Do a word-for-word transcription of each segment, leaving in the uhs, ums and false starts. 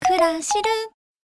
クラシル。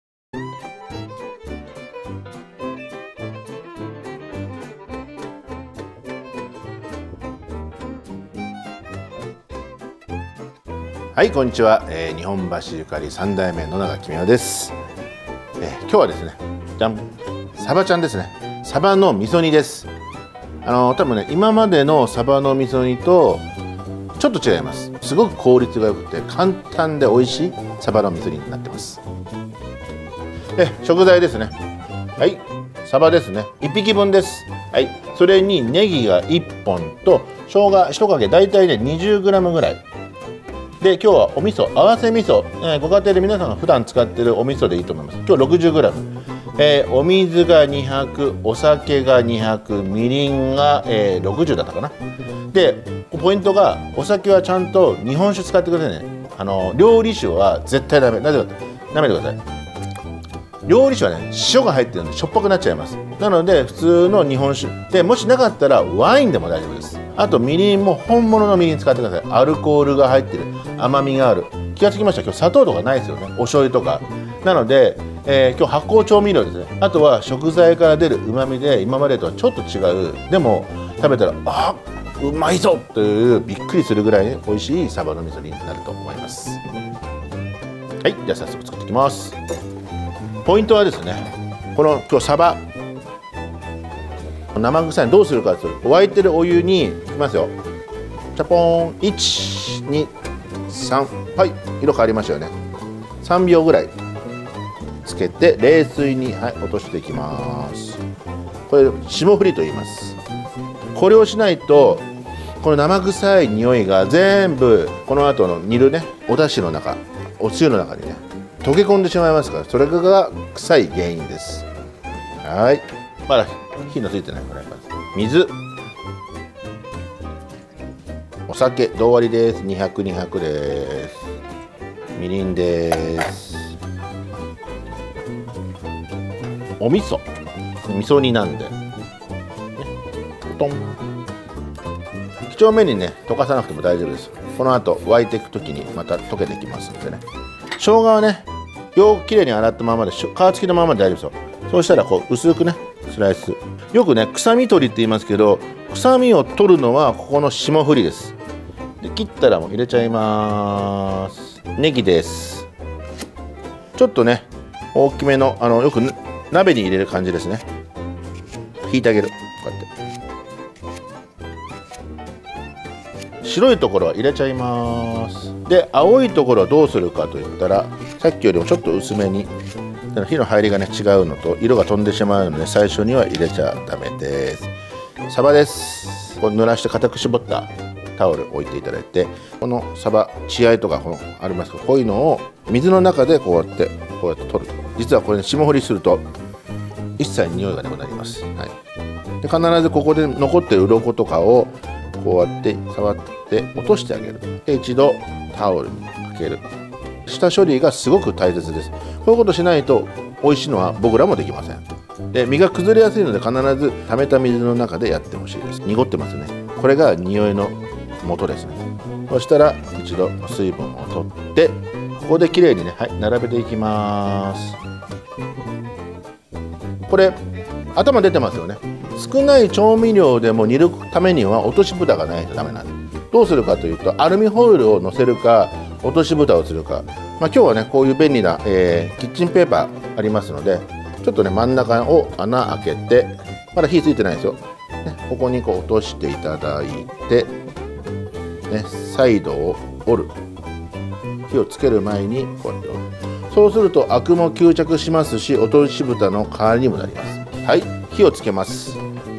はい、こんにちは、えー、日本橋ゆかりさん代目野永公夫です、えー、今日はですね、じゃん、サバちゃんですね。サバの味噌煮です。あのー、多分ね、今までのサバの味噌煮とちょっと違います。すごく効率が良くて簡単で美味しいサバの味噌煮になってます。え食材ですね。はい、サバですね。いっぴきぶんです。はい、それにネギがいっぽんと生姜いちかけ、だいたいね にじゅうグラム ぐらいで、今日はお味噌、合わせ味噌、えー、ご家庭で皆さんが普段使っているお味噌でいいと思います。今日 ろくじゅうグラム、えー、お水がにひゃく、お酒がにひゃく、みりんが、えー、ろくじゅうだったかな。でポイントが、お酒はちゃんと日本酒使ってくださいね。あの料理酒は絶対ダメ。なぜかってダメてください。料理酒はね、塩が入ってるんでしょっぱくなっちゃいます。なので普通の日本酒で、もしなかったらワインでも大丈夫です。あとみりんも本物のみりん使ってください。アルコールが入ってる、甘みがある。気がつきました。今日砂糖とかないですよね。お醤油とかなので、えー、今日発酵調味料ですね。あとは食材から出るうまみで、今までとはちょっと違う、でも食べたらあうまいぞというびっくりするぐらい美味しいサバの味噌煮になると思います。はい、じゃあ早速作っていきます。ポイントはですね、この今日サバ生臭いのどうするかというと、沸いてるお湯にいきますよ。チャポーン、いち、に、さん、はい、色変わりましたよね。さんびょうぐらいつけて冷水に、はい、落としていきます。これ霜降りと言います。これをしないとこの生臭い匂いが全部この後の煮るね、お出汁の中、おつゆの中にね溶け込んでしまいますから、それが臭い原因です。はい、まだ火のついてないフライパンです。水、お酒同割りです。にひゃく、にひゃくです。みりんです。お味噌、味噌煮なんで、ね、トン。几帳面にね溶かさなくても大丈夫です。この後沸いていく時にまた溶けてきますのでね。生姜はね、よくきれいに洗ったままで、皮付きのままで大丈夫ですよ。そうしたらこう薄くねスライス。よくね臭み取りって言いますけど、臭みを取るのはここの霜降りです。で切ったらもう入れちゃいます。ネギです。ちょっとね大きめの、あのよく鍋に入れる感じですね。引いてあげる。こうやって白いところは入れちゃいます。で青いところはどうするかといったら、さっきよりもちょっと薄めに、火の入りがね違うのと色が飛んでしまうので、最初には入れちゃダメです。サバです。これ濡らして固く絞ったタオル置いていただいて、このサバ血合いとかこのありますけど、こういうのを水の中でこうやってこうやって取る。実はこれ、ね、霜降りすると一切匂いがなくなります。はい、で必ずここで残ってる鱗とかをこうやって触って落としてあげる。で一度タオルにかける。下処理がすごく大切です。こういうことしないと美味しいのは僕らもできません。で身が崩れやすいので、必ず溜めた水の中でやってほしいです。濁ってますね。これが匂いの元ですね。そしたら一度水分を取って、ここできれいにね、はい、並べていきます。これ頭出てますよね。少ない調味料でも煮るためには落とし蓋がないとダメなんです。どうするかというと、アルミホイルを乗せるか落とし蓋をするか、まあ、今日はねこういう便利な、えー、キッチンペーパーありますので、ちょっとね真ん中を穴開けて、まだ火ついてないですよ、ね、ここにこう落としていただいて、ね、サイドを折る。火をつける前にこうやって折る。そうするとアクも吸着しますし、落とし蓋の代わりにもなります。はい、火をつけます。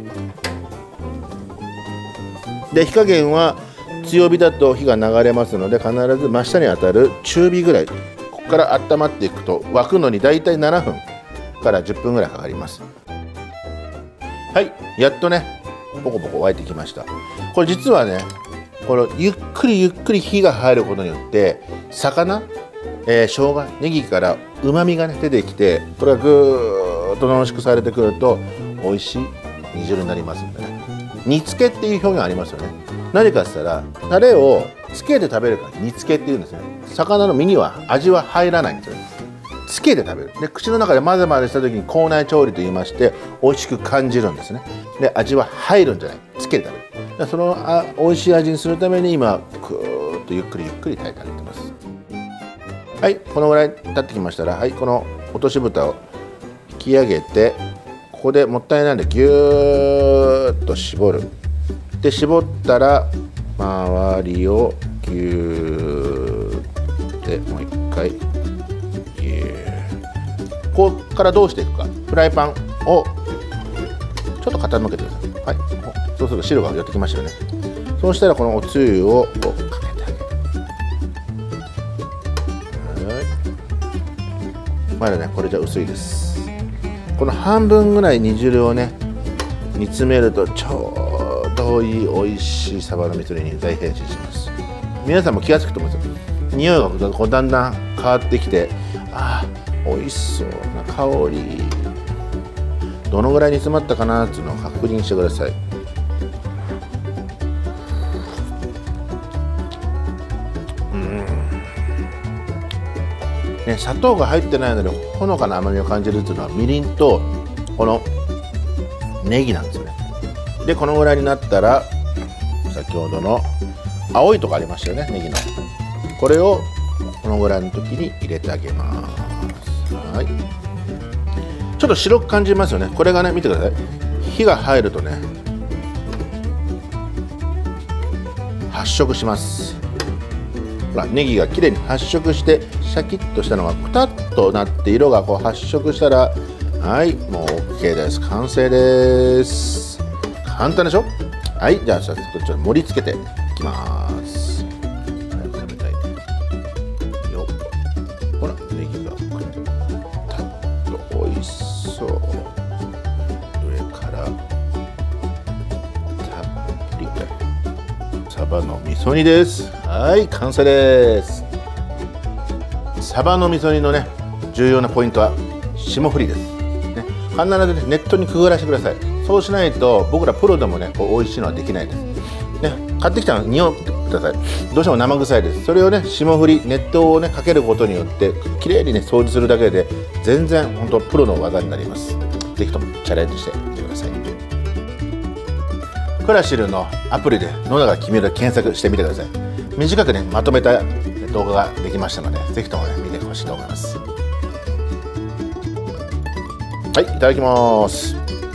で火加減は強火だと火が流れますので、必ず真下に当たる中火ぐらい。ここから温まっていくと沸くのにだいたいななふんからじゅっぷんぐらいかかります。はい、やっとねポコポコ沸いてきました。これ実はね、このゆっくりゆっくり火が入ることによって魚、えー、生姜、ネギからうまみがね出てきて、これがぐーっと濃縮されてくると美味しい煮汁になりますんでね。煮つけっていう表現ありますよね。何かって言ったら、タレをつけて食べるから煮つけっていうんですね。魚の身には味は入らないんですよね。 つけて食べる。で口の中で混ぜ混ぜした時に口内調理といいまして美味しく感じるんですね。で味は入るんじゃない、つけて食べる。でそのあ美味しい味にするために今くーっとゆっくりゆっくり炊いてあげてます。はい、このぐらい経ってきましたら、はい、この落とし蓋を引き上げて、ここでもったいないのでぎゅーっと絞る。で絞ったら周りをぎゅーってもう一回ぎゅー。ここからどうしていくか、フライパンをちょっと傾けてください。はい、そうすると汁が寄ってきましたよね。そうしたらこのおつゆをこうかけてあげる。まだねこれじゃ薄いです。この半分ぐらい煮汁をね煮詰めるとちょうどいい美味しいサバの味噌煮に大変身します。皆さんも気が付くと思うんですよ。匂いがこうだんだん変わってきて、ああ美味しそうな香り。どのぐらい煮詰まったかなっていうのを確認してください。ね、砂糖が入ってないのでほのかな甘みを感じるっていうのはみりんとこのネギなんですよね。でこのぐらいになったら先ほどの青いとこありましたよね、ネギの。これをこのぐらいの時に入れてあげます。はい、ちょっと白く感じますよね。これがね見てください。火が入るとね発色します。ほらネギがきれいに発色してシャキッとしたのがくたっとなって色がこう発色したら、はいもう OK です。完成です。簡単でしょ。はい、じゃあ早速ちょっと盛り付けていきます。はい、食べたいね。よっ、ほらネギがくたっと美味しそう。上からたっぷりとサバの味噌煮です。はい、完成です。サバの味噌煮のね重要なポイントは霜降りです、ね、必ず、ね、ネットにくぐらせてください。そうしないと僕らプロでもねこう美味しいのはできないです、ね、買ってきたの匂ってください。どうしても生臭いです。それをね霜降り熱湯をねかけることによってきれいにね掃除するだけで全然本当プロの技になります。ぜひともチャレンジしてみてください。クラシルのアプリで野永君で検索してみてください。短くねまとめた動画ができましたので、ぜひともね見てほしいと思います。はい、いただきます。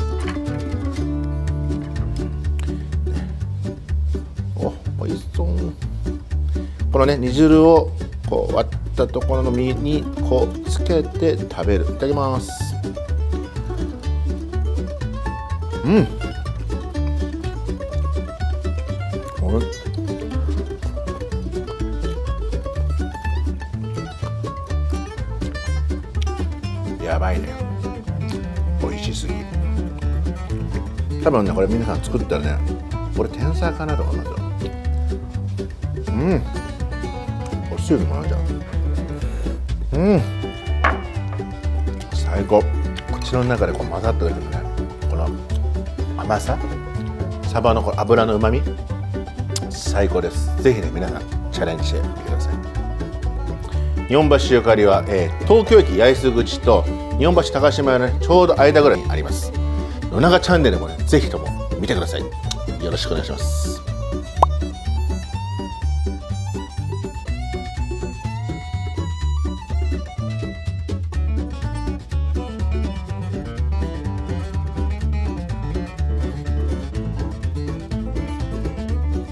お、美味しそう。このね煮汁をこう割ったところの身にこうつけて食べる。いただきます。うん。やばいね、美味しすぎ。多分ねこれ皆さん作ったらねこれ天才かなと思いますよ。うん、おつゆもらうじゃん。うん、最高。口の中でこう混ざった時のねこの甘さ、サバのこの脂のうまみ最高です。ぜひね皆さんチャレンジしてみてください。日本橋ゆかりは、えー、東京駅八重洲口と日本橋高島屋の、ね、ちょうど間ぐらいにあります。野永チャンネルもねぜひとも見てください。よろしくお願いします。